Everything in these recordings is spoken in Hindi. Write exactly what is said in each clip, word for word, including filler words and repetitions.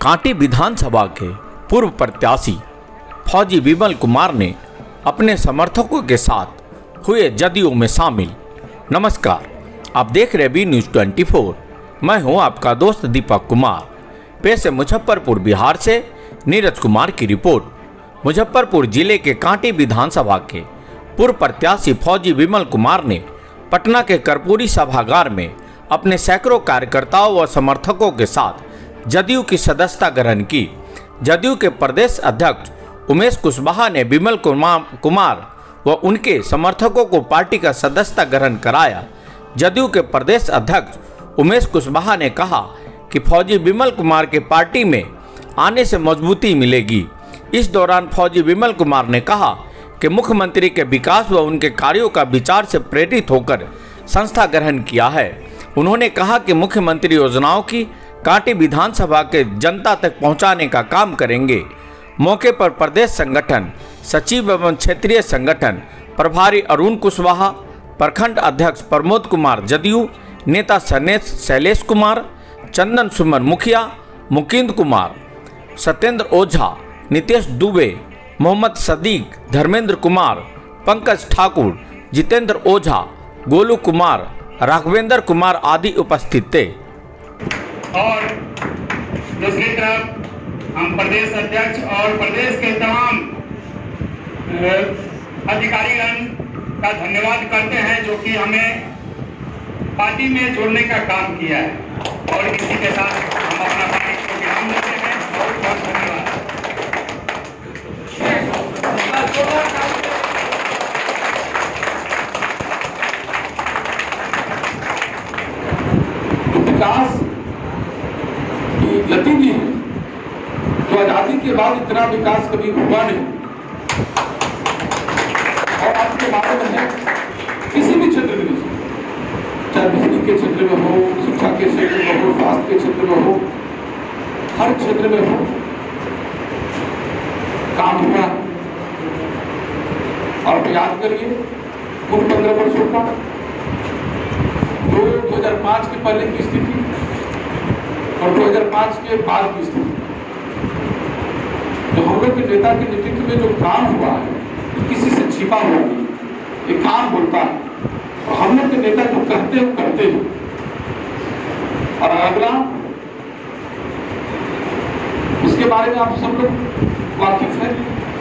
कांटी विधानसभा के पूर्व प्रत्याशी फौजी विमल कुमार ने अपने समर्थकों के साथ हुए जदयू में शामिल। नमस्कार, आप देख रहे बी न्यूज़ चौबीस। मैं हूं आपका दोस्त दीपक कुमार। पेश है मुजफ्फरपुर बिहार से नीरज कुमार की रिपोर्ट। मुजफ्फरपुर जिले के कांटी विधानसभा के पूर्व प्रत्याशी फौजी विमल कुमार ने पटना के कर्पूरी सभागार में अपने सैकड़ों कार्यकर्ताओं व समर्थकों के साथ जदयू की सदस्यता ग्रहण की। जदयू के प्रदेश अध्यक्ष उमेश कुशवाहा ने विमल कुमार व उनके समर्थकों को पार्टी का सदस्यता ग्रहण कराया। जदयू के प्रदेश अध्यक्ष उमेश कुशवाहा ने कहा कि फौजी विमल कुमार के पार्टी में आने से मजबूती मिलेगी। इस दौरान फौजी विमल कुमार ने कहा कि मुख्यमंत्री के विकास व उनके कार्यों का विचार से प्रेरित होकर संस्था ग्रहण किया है। उन्होंने कहा कि मुख्यमंत्री योजनाओं की कांटी विधानसभा के जनता तक पहुंचाने का काम करेंगे। मौके पर प्रदेश संगठन सचिव एवं क्षेत्रीय संगठन प्रभारी अरुण कुशवाहा, प्रखंड अध्यक्ष प्रमोद कुमार जदयू, नेता सनेश शैलेश कुमार, चंदन सुमन मुखिया, मुकिंद कुमार, सत्येंद्र ओझा, नितेश दुबे, मोहम्मद सदीक, धर्मेंद्र कुमार, पंकज ठाकुर, जितेंद्र ओझा, गोलू कुमार, राघवेंद्र कुमार आदि उपस्थित थे। और दूसरी तरफ हम प्रदेश अध्यक्ष और प्रदेश के तमाम अधिकारीगण का धन्यवाद करते हैं जो कि हमें पार्टी में जोड़ने का काम किया है। और इसी के साथ हम अपना पार्टी को विराम देते हैं। बहुत बहुत धन्यवाद। विकास की गति भी है तो आजादी के बाद इतना विकास कभी हुआ नहीं। और आज के बारे में है किसी भी क्षेत्र में, चाहे बिजली के क्षेत्र में हो, शिक्षा के क्षेत्र में हो, स्वास्थ्य के क्षेत्र में हो, हर क्षेत्र में हो काम हुआ। और याद करिए उन पंद्रह वर्षों का दो हजार पाँच के पहले की स्थिति और दो हजार पाँच के बाद की स्थिति, जो हम लोग के नेता के नेतृत्व में जो काम हुआ है किसी से छिपा हुआ नहीं, ये काम बोलता है और हम लोग के नेता जो कहते हैं करते हैं। और अगला इसके बारे में आप सब लोग वाकिफ है,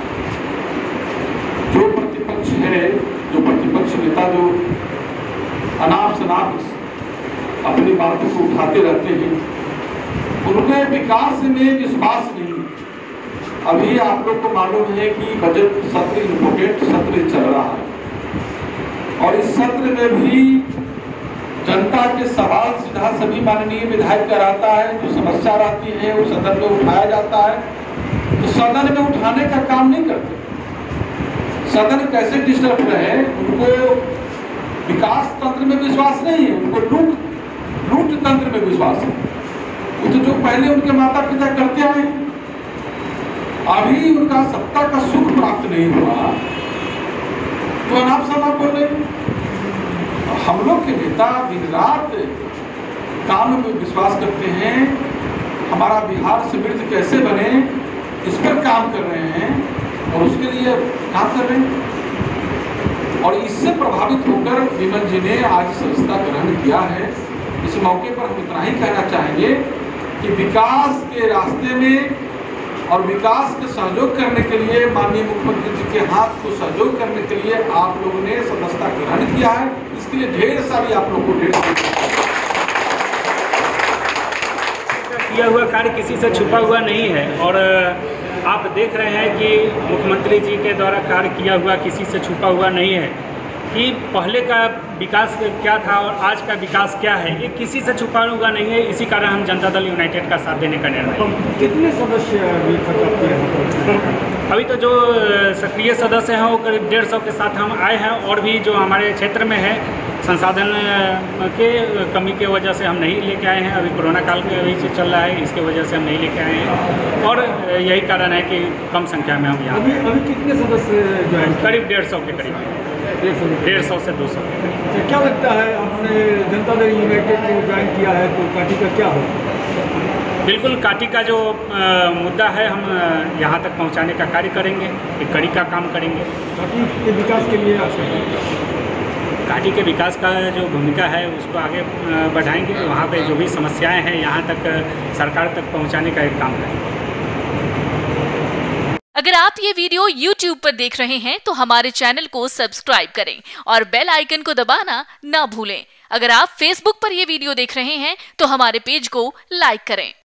जो प्रतिपक्ष है, जो प्रतिपक्ष नेता जो अनाप शनाप अपनी बातों को उठाते रहते हैं, उनके विकास में विश्वास नहीं। अभी आप लोग को मालूम है कि बजट सत्र इम्पोर्टेंट सत्र चल रहा है और इस सत्र में भी जनता के सवाल सीधा सभी माननीय विधायक कराता है। जो समस्या रहती है वो सदन में उठाया जाता है, तो सदन में उठाने का काम नहीं करते। सदन कैसे डिस्टर्ब रहे, उनको विकास तंत्र में विश्वास नहीं है, उनको लूट लूट तंत्र में विश्वास है। वो तो जो पहले उनके माता पिता करते आए, अभी उनका सत्ता का सुख प्राप्त नहीं हुआ तो अनाप शनाप बोल रहे। हम लोग के नेता दिन रात काम में विश्वास करते हैं, हमारा बिहार समृद्ध कैसे बने इस पर काम कर रहे हैं और उसके लिए काम कर रहे हैं। और इससे प्रभावित होकर विमल जी ने आज सदस्यता ग्रहण किया है। इस मौके पर हम इतना ही कहना चाहेंगे कि विकास के रास्ते में और विकास के सहयोग करने के लिए माननीय मुख्यमंत्री जी के हाथ को सहयोग करने के लिए आप लोगों ने सदस्यता ग्रहण किया है। इसके लिए ढेर सारी आप लोगों को ढेर किया हुआ कार्य किसी से छुपा हुआ नहीं है। और आप देख रहे हैं कि मुख्यमंत्री जी के द्वारा कार्य किया हुआ किसी से छुपा हुआ नहीं है कि पहले का विकास क्या था और आज का विकास क्या है, ये किसी से छुपा हुआ नहीं है। इसी कारण हम जनता दल यूनाइटेड का साथ देने का निर्णय। कितने सदस्य अभी तक आपके हैं? अभी तो जो सक्रिय सदस्य हैं वो करीब डेढ़ सौ के साथ हम आए हैं। और भी जो हमारे क्षेत्र में है संसाधन के कमी के वजह से हम नहीं लेके आए हैं। अभी कोरोना काल में अभी चल रहा है, इसके वजह से हम नहीं लेके आए हैं और यही कारण है कि कम संख्या में हम यहाँ अभी अभी कितने सदस्य ज्वाइन? करीब डेढ़ सौ के करीब, डेढ़ सौ से दो सौ। तो क्या लगता है आपने जनता दल यूनाइटेड को ज्वाइन किया है तो पार्टी का क्या होगा? बिल्कुल, काटी का जो आ, मुद्दा है हम आ, यहाँ तक पहुँचाने का कार्य करेंगे, एक कड़ी का काम करेंगे। घाटी के विकास के लिए आप घाटी के विकास का जो भूमिका है उसको आगे आ, बढ़ाएंगे। वहाँ पे जो भी समस्याएं हैं यहाँ तक सरकार तक पहुँचाने का एक काम करेंगे। अगर आप ये वीडियो YouTube पर देख रहे हैं तो हमारे चैनल को सब्सक्राइब करें और बेल आइकन को दबाना ना भूलें। अगर आप Facebook पर ये वीडियो देख रहे हैं तो हमारे पेज को लाइक करें।